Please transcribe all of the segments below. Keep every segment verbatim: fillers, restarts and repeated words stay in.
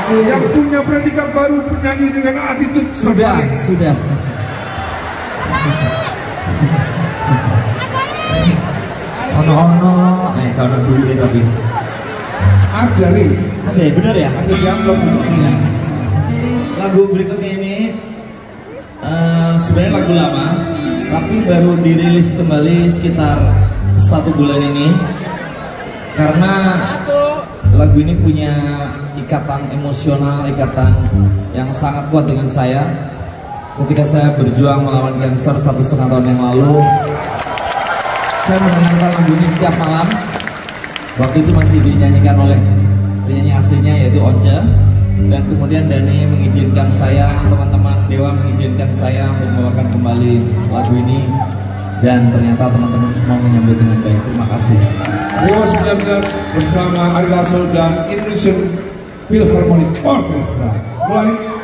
kasih. Yang punya predikat baru, penyanyi dengan attitude Sudah, terbaik. sudah. Ono-ono, eh kalau dulu deh tapi. Ada nih. Ada ya, benar ya? Ada di amplop juga. Iya. Lagu berikutnya ini uh, sebenarnya lagu lama, tapi baru dirilis kembali sekitar satu bulan ini. Karena lagu ini punya ikatan emosional, ikatan yang sangat kuat dengan saya. Ketika saya berjuang melawan kanker satu setengah tahun yang lalu, saya mendengarkan lagu ini setiap malam. Waktu itu masih dinyanyikan oleh penyanyi aslinya yaitu Once. Dan kemudian Dhani mengizinkan saya, teman-teman Dewa mengizinkan saya untuk membawakan kembali lagu ini. Dan ternyata teman-teman semua menyambut dengan baik. Terima kasih. Dewa sembilan belas bersama Ari Lasso dan Indonesian Philharmonic Orchestra. Mulai.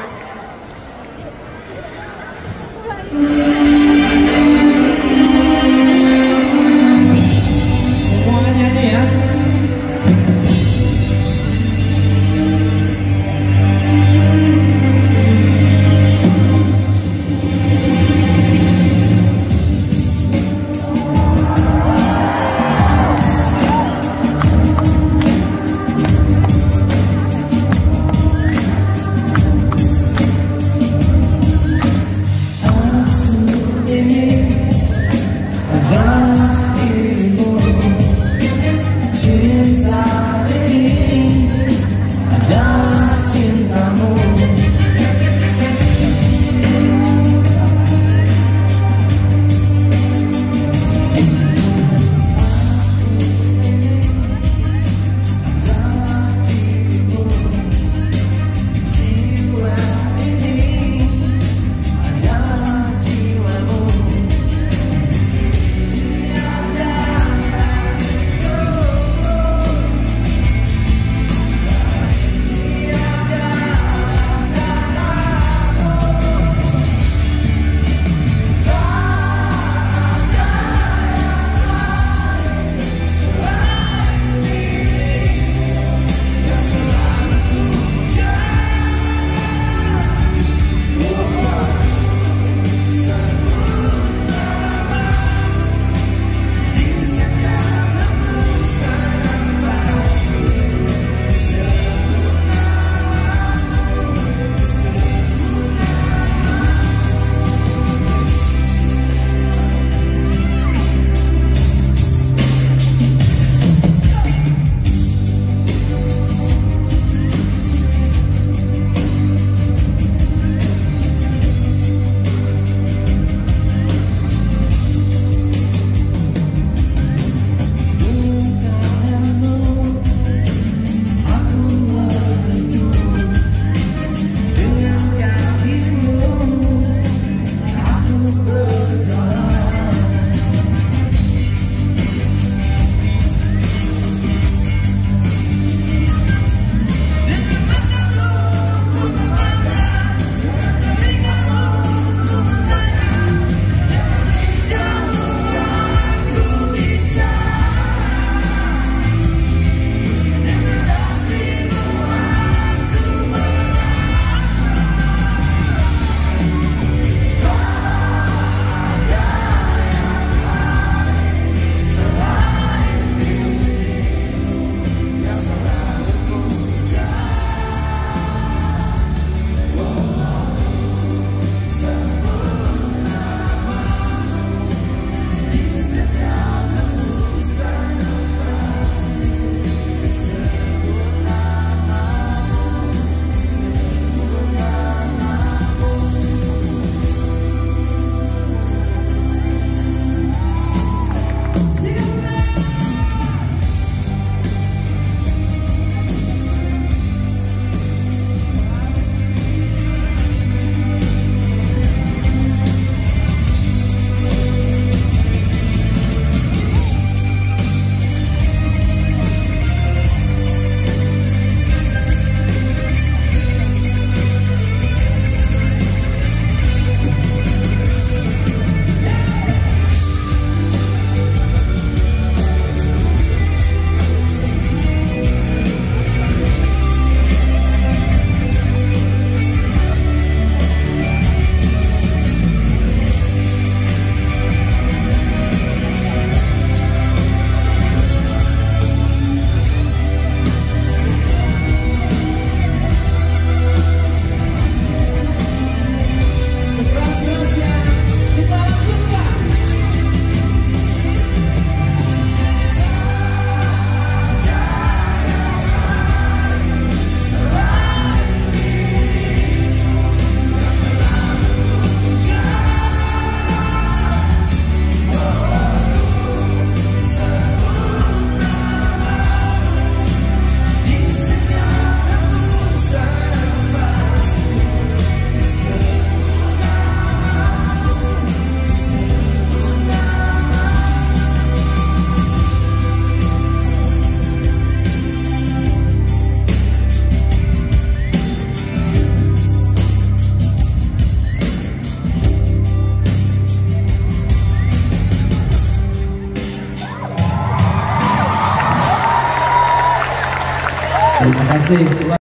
Terima kasih.